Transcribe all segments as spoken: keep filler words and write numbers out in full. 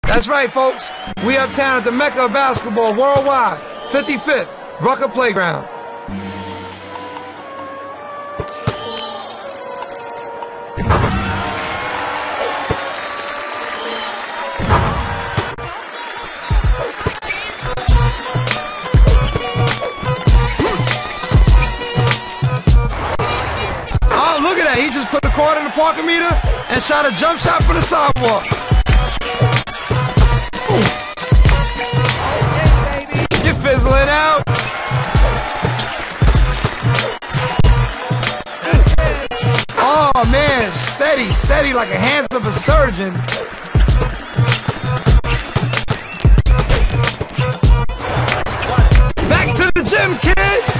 That's right, folks. We uptown at the Mecca of basketball worldwide, fifty-fifth Rucker Playground. Oh, look at that. He just put the cord in the parking meter and shot a jump shot for the sidewalk. You're fizzling out. Oh man, steady, steady like the hands of a surgeon. Back to the gym, kid.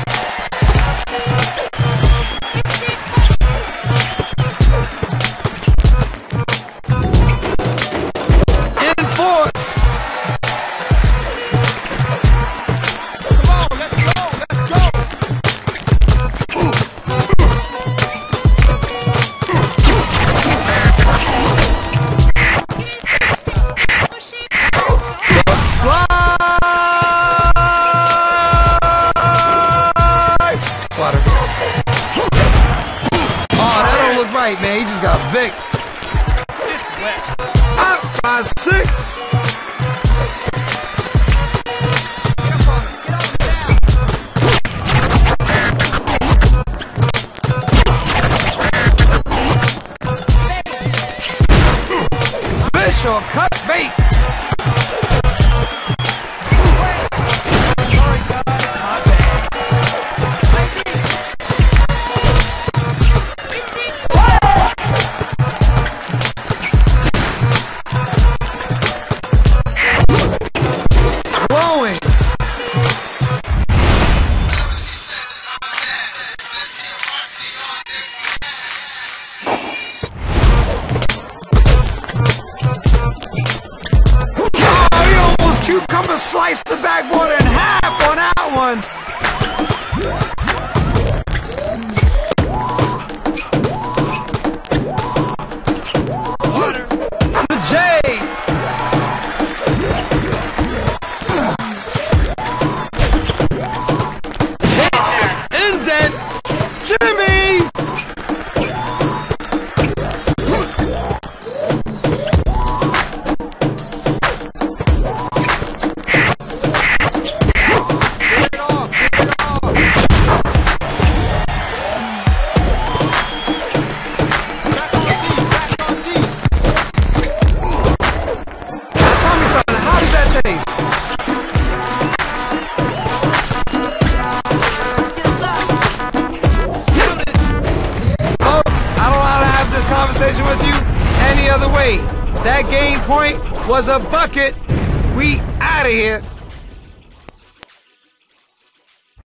Right, man, he just got Vic. Up by six. Fish or cut bait. Cucumber sliced the backboard in half on that one. The J. Indent. Jimmy. Conversation with you any other way. That game point was a bucket. We out of here.